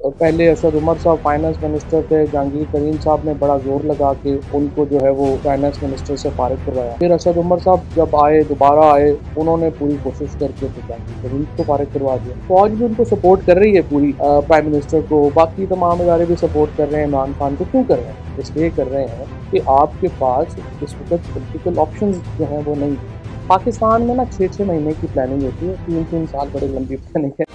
पहले असद उमर साहब finance minister थे। जहांगीर तरीन साहब ने बड़ा जोर लगा के उनको जो है वो फाइनेंस मिनिस्टर से फारिग करवाया। फिर असद उमर साहब जब आए, दोबारा आए, उन्होंने पूरी कोशिश करके तो जहांगीर तरीन को फारिग करवा दिया। फौज भी उनको सपोर्ट कर रही है पूरी, प्राइम मिनिस्टर को। बाकी तमाम इदारे भी सपोर्ट कर रहे हैं इमरान खान को। क्यों कर रहे हैं? इसलिए कर रहे हैं कि आपके पास इस वक्त पोलिटिकल ऑप्शन जो हैं वो नहीं। पाकिस्तान में ना 6-6 महीने की प्लानिंग होती है, 3-3 साल बड़ी लंबी प्लानिंग है।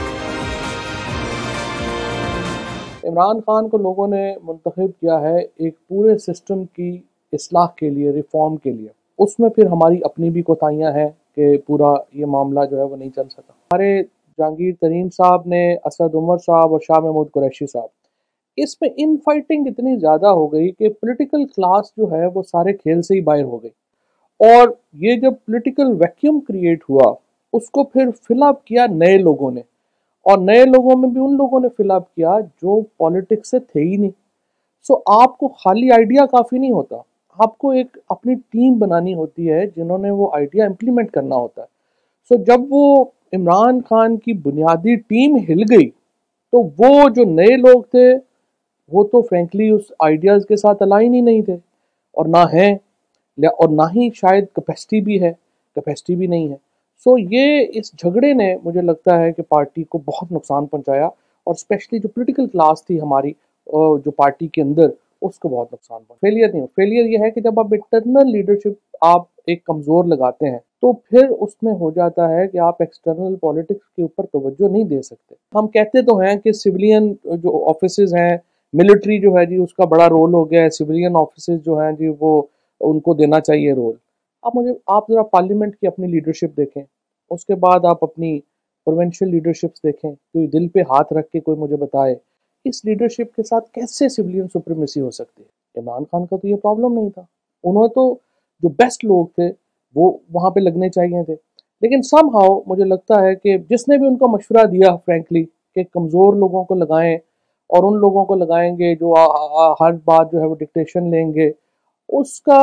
इमरान खान को लोगों ने मुंतखब किया है एक पूरे सिस्टम की इस्लाह के लिए, रिफॉर्म के लिए। उसमें फिर हमारी अपनी भी कोताहियां हैं कि पूरा ये मामला जो है वो नहीं चल सका। हमारे जहांगीर तरीन साहब ने, असद उमर साहब और शाह महमूद कुरैशी साहब, इसमें इन फाइटिंग इतनी ज़्यादा हो गई कि पॉलिटिकल क्लास जो है वो सारे खेल से ही बाहर हो गई। और ये जब पॉलिटिकल वैक्यूम क्रिएट हुआ, उसको फिर फिलअप किया नए लोगों ने। और नए लोगों में भी उन लोगों ने फिलअप किया जो पॉलिटिक्स से थे ही नहीं। सो आपको खाली आइडिया काफ़ी नहीं होता, आपको एक अपनी टीम बनानी होती है जिन्होंने वो आइडिया इम्प्लीमेंट करना होता है। सो जब वो इमरान खान की बुनियादी टीम हिल गई, तो वो जो नए लोग थे वो तो फ्रेंकली उस आइडियाज़ के साथ अलाइन ही नहीं थे, और ना हैं, और ना ही शायद कैपेसिटी भी है, कैपेसिटी भी नहीं है। सो ये इस झगड़े ने, मुझे लगता है कि पार्टी को बहुत नुकसान पहुंचाया, और स्पेशली जो पॉलिटिकल क्लास थी हमारी जो पार्टी के अंदर, उसको बहुत नुकसान पहुंचा। फेलियर नहीं हो, फेलियर ये है कि जब आप इंटरनल लीडरशिप आप एक कमज़ोर लगाते हैं, तो फिर उसमें हो जाता है कि आप एक्सटर्नल पॉलिटिक्स के ऊपर तवज्जो नहीं दे सकते। हम कहते तो हैं कि सिविलियन जो ऑफिसेज हैं, मिलिट्री जो है जी उसका बड़ा रोल हो गया है, सिविलियन ऑफिसेज जो हैं जी वो उनको देना चाहिए रोल। आप ज़रा पार्लियामेंट की अपनी लीडरशिप देखें, उसके बाद आप अपनी प्रोविंशियल लीडरशिप्स देखें। कोई दिल पे हाथ रख के कोई मुझे बताए इस लीडरशिप के साथ कैसे सिविलियन सुप्रीमेसी हो सकती है। इमरान खान का तो ये प्रॉब्लम नहीं था, उन्होंने तो जो बेस्ट लोग थे वो वहाँ पे लगने चाहिए थे। लेकिन समहाउ मुझे लगता है कि जिसने भी उनको मशवरा दिया फ्रेंकली कि कमज़ोर लोगों को लगाएं, और उन लोगों को लगाएंगे जो हर बात जो है वो डिक्टेशन लेंगे, उसका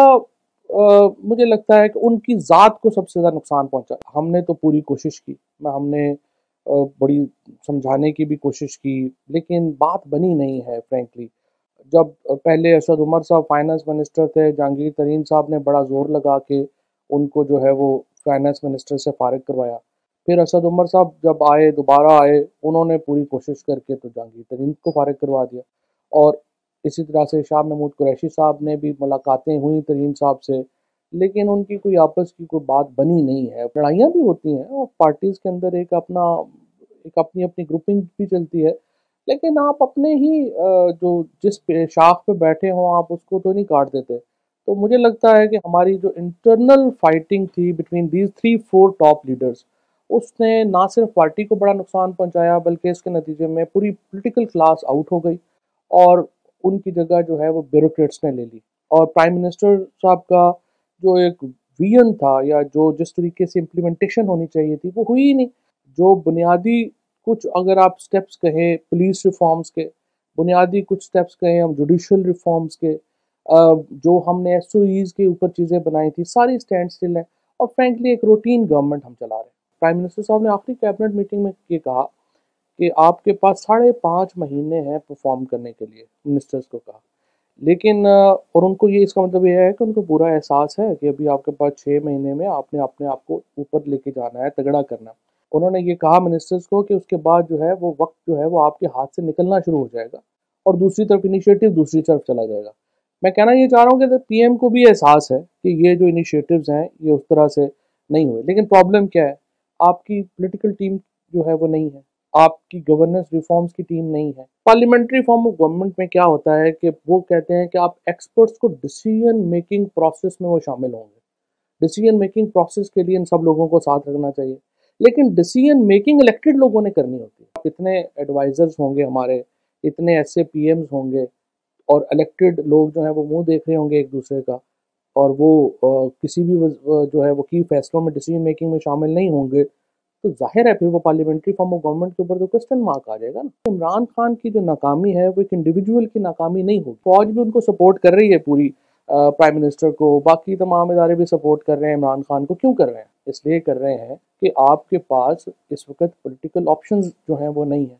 मुझे लगता है कि उनकी ज़ात को सबसे ज़्यादा नुकसान पहुंचा। हमने तो पूरी कोशिश की, हमने बड़ी समझाने की भी कोशिश की, लेकिन बात बनी नहीं है फ्रेंकली। जब पहले असद उमर साहब फाइनेंस मिनिस्टर थे, जहांगीर तरीन साहब ने बड़ा जोर लगा के उनको जो है वो फाइनेंस मिनिस्टर से फारिग करवाया। फिर असद उमर साहब जब आए, दोबारा आए, उन्होंने पूरी कोशिश करके तो जहांगीर तरीन को फारिग करवा दिया। और इसी तरह से शाह महमूद कुरैशी साहब ने भी मुलाकातें हुई तरीन साहब से, लेकिन उनकी कोई आपस की कोई बात बनी नहीं है। लड़ाइयाँ भी होती हैं और पार्टीज़ के अंदर एक अपनी अपनी ग्रुपिंग भी चलती है, लेकिन आप अपने ही जो जिस शाख पे बैठे हों आप उसको तो नहीं काट देते। तो मुझे लगता है कि हमारी जो इंटरनल फाइटिंग थी बिटवीन दीज 3-4 टॉप लीडर्स, उसने ना सिर्फ पार्टी को बड़ा नुकसान पहुंचाया, बल्कि इसके नतीजे में पूरी पॉलिटिकल क्लास आउट हो गई, और उनकी जगह जो है वो ब्यूरोक्रेट्स ने ले ली। और प्राइम मिनिस्टर साहब का जो एक विजन था, या जो जिस तरीके से इम्प्लीमेंटेशन होनी चाहिए थी, वो हुई ही नहीं। जो बुनियादी कुछ अगर आप स्टेप्स कहें पुलिस रिफॉर्म्स के, बुनियादी कुछ स्टेप्स कहें हम जुडिशल रिफॉर्म्स के, जो हमने एसओईज के ऊपर चीज़ें बनाई थी, सारी स्टैंड स्टिल है। और फ्रेंकली एक रूटीन गवर्नमेंट हम चला रहे हैं। प्राइम मिनिस्टर साहब ने आखिरी कैबिनेट मीटिंग में ये कहा कि आपके पास 5.5 महीने हैं परफॉर्म करने के लिए, मिनिस्टर्स को कहा। लेकिन और उनको ये, इसका मतलब ये है कि उनको पूरा एहसास है कि अभी आपके पास 6 महीने में आपने अपने आप को ऊपर लेके जाना है, तगड़ा करना है। उन्होंने ये कहा मिनिस्टर्स को कि उसके बाद जो है वो वक्त जो है वो आपके हाथ से निकलना शुरू हो जाएगा, और दूसरी तरफ इनिशिएटिव दूसरी तरफ चला जाएगा। मैं कहना ये चाह रहा हूँ कि पीएम को भी एहसास है कि ये जो इनिशिएटिव्स हैं ये उस तरह से नहीं हुए। लेकिन प्रॉब्लम क्या है, आपकी पॉलिटिकल टीम जो है वो नहीं है, आपकी गवर्नेंस रिफॉर्म्स की टीम नहीं है। पार्लियामेंट्री फॉर्म ऑफ गवर्नमेंट में क्या होता है कि वो कहते हैं कि आप एक्सपर्ट्स को डिसीजन मेकिंग प्रोसेस में वो शामिल होंगे। डिसीजन मेकिंग प्रोसेस के लिए इन सब लोगों को साथ रखना चाहिए, लेकिन डिसीजन मेकिंग इलेक्टेड लोगों ने करनी होती है। इतने एडवाइजर्स होंगे हमारे, इतने ऐसे पीएम्स होंगे, और इलेक्टेड लोग जो हैं वो मुंह देख रहे होंगे एक दूसरे का, और वो किसी भी जो है वो की फैसलों में, डिसीजन मेकिंग में शामिल नहीं होंगे, तो जाहिर है फिर वो पार्लियामेंट्री फॉर्म ऑफ गवर्नमेंट के ऊपर तो क्वेश्चन मार्क आ जाएगा ना। इमरान खान की जो नाकामी है वो एक इंडिविजुअल की नाकामी नहीं होगी। फौज भी उनको सपोर्ट कर रही है पूरी, प्राइम मिनिस्टर को। बाकी तमाम इदारे भी सपोर्ट कर रहे हैं इमरान खान को। क्यों कर रहे हैं? इसलिए कर रहे हैं कि आपके पास इस वक्त पॉलिटिकल ऑप्शंस जो हैं वो नहीं है।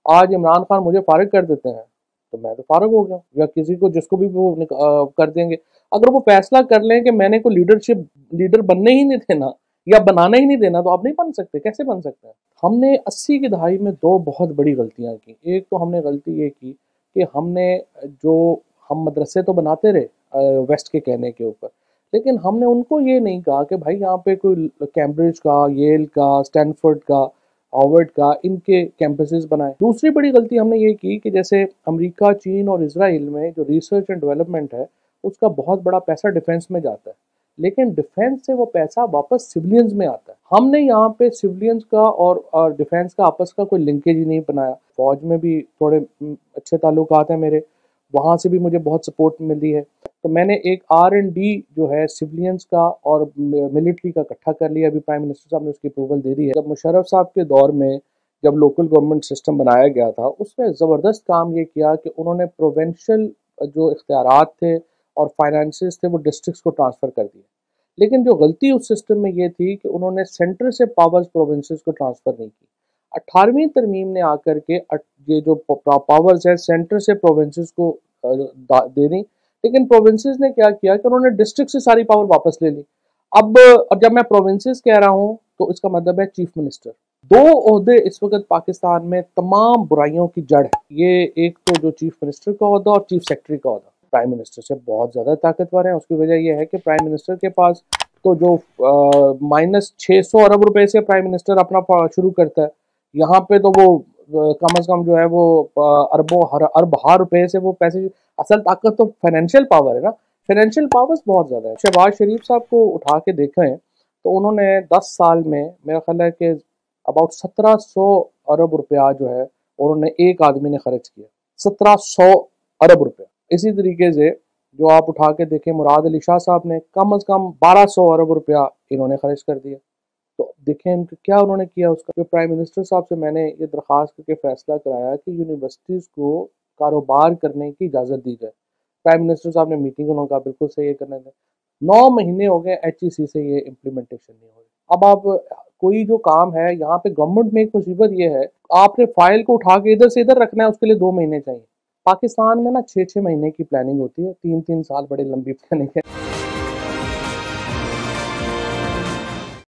آج عمران خان مجھے فارغ کر دیتے ہیں تو میں تو فارغ ہو گیا ہوں، یا کسی کو جس کو بھی وہ کر دیں گے. اگر وہ فیصلہ کر لیں کہ میں نے کوئی لیڈر بننے ہی نہیں دینا یا بنانا ہی نہیں دینا تو آپ نہیں بن سکتے. کیسے بن سکتے ہیں؟ ہم نے 80 کی دہائی میں دو بہت بڑی غلطیاں کی. ایک تو ہم نے غلطی یہ کی کہ ہم نے جو ہم مدرسے تو بناتے رہے ویسٹ کے کہنے کے اوپر، لیکن ہم نے ان کو یہ نہیں کہا کہ بھائی یہاں پہ کوئی کیمبرج کا، ییل کا، اسٹینفورڈ کا، ہارورڈ کا، ان کے کیمپسز بنائے. دوسری بڑی غلطی ہم نے یہ کی کہ جیسے امریکہ، چین اور اسرائیل میں جو ریسرچ اینڈ ڈیولپمنٹ ہے اس کا بہت بڑا پیسہ ڈیفنس میں جاتا ہے، لیکن ڈیفنس سے وہ پیسہ واپس سولینز میں آتا ہے. ہم نے یہاں پہ سولینز کا اور ڈیفنس کا آپس کا کوئی لنکیج ہی نہیں بنایا. فوج میں بھی تھوڑے اچھے تعلقات ہیں میرے، وہاں سے بھی مجھے بہت سپورٹ ملی ہے. تو میں نے ایک R&D جو ہے سولینز کا اور ملٹری کا اکٹھا کر لیا. ابھی پرائم منسٹر صاحب نے اس کی اپروول دے دی ہے. جب مشرف صاحب کے دور میں جب لوکل گورنمنٹ سسٹم بنایا گیا تھا اس میں زبردست کام یہ کیا کہ انہوں نے پروونشل جو اختیارات تھے اور فائنانسز تھے وہ ڈسٹرکٹس کو ٹرانسفر کر دیے. لیکن جو غلطی اس سسٹم میں یہ تھی کہ انہوں نے سینٹر سے پاورز پروونسز کو ٹرانسفر نہیں کی. 18ویں ترمیم نے آ کر کے یہ جو پاورز ہیں سینٹر سے پروونسز کو دے دی، لیکن پروونسز نے کیا کیا کہ انہوں نے ڈسٹرکٹ سے ساری پاور واپس لے لی. اب جب میں پروونسز کہہ رہا ہوں تو اس کا مطلب ہے چیف منسٹر. دو عہدے اس وقت پاکستان میں تمام برائیوں کی جڑ ہے. یہ ایک تو جو چیف منسٹر کا عہدہ اور چیف سیکرٹری کا عہدہ پرائم منسٹر سے بہت زیادہ طاقتور ہیں. اس کی وجہ یہ ہے کہ پرائم منسٹر کے پاس تو جو -600 ارب روپے سے پرائم منسٹر اپنا شروع کرتا ہے، یہاں پہ تو وہ کم از کم جو ہے وہ اربوں روپے سے وہ پیسے. اصل طاقت تو فائنینشیل پاور ہے نا، فائنینشیل پاورز بہت زیادہ ہے. شہباز شریف صاحب کو اٹھا کے دیکھیں تو انہوں نے 10 سال میں میرا خیال ہے کہ اباؤٹ 1700 ارب روپیہ جو ہے انہوں نے ایک آدمی نے خرچ کیا. 1700 ارب روپیہ. اسی طریقے سے جو آپ اٹھا کے دیکھیں مراد علی شاہ صاحب نے کم از کم 1200 ارب روپیہ انہوں نے خرچ کر دیا. تو دیکھیں ان کا کیا انہوں نے کیا. اس کا جو پرائم منسٹر صاحب سے میں نے یہ درخواست کر کے فیصلہ کرایا کہ یونیورسٹیز کو کاروبار کرنے کی اجازت دی جائے. پرائم منسٹر صاحب نے میٹنگ انہوں کا بالکل صحیح کرنے دیں. 9 مہینے ہو گئے HEC سے یہ امپلیمنٹیشن نہیں ہو رہی. اب آپ کوئی جو کام ہے یہاں پہ گورنمنٹ میں ایک مصیبت یہ ہے آپ نے فائل کو اٹھا کے ادھر سے ادھر رکھنا ہے، اس کے لیے 2 مہینے چاہیے. پاکستان میں نا 6 مہینے کی پلاننگ ہوتی ہے، 3 سال بڑے لمبی پلاننگ ہے.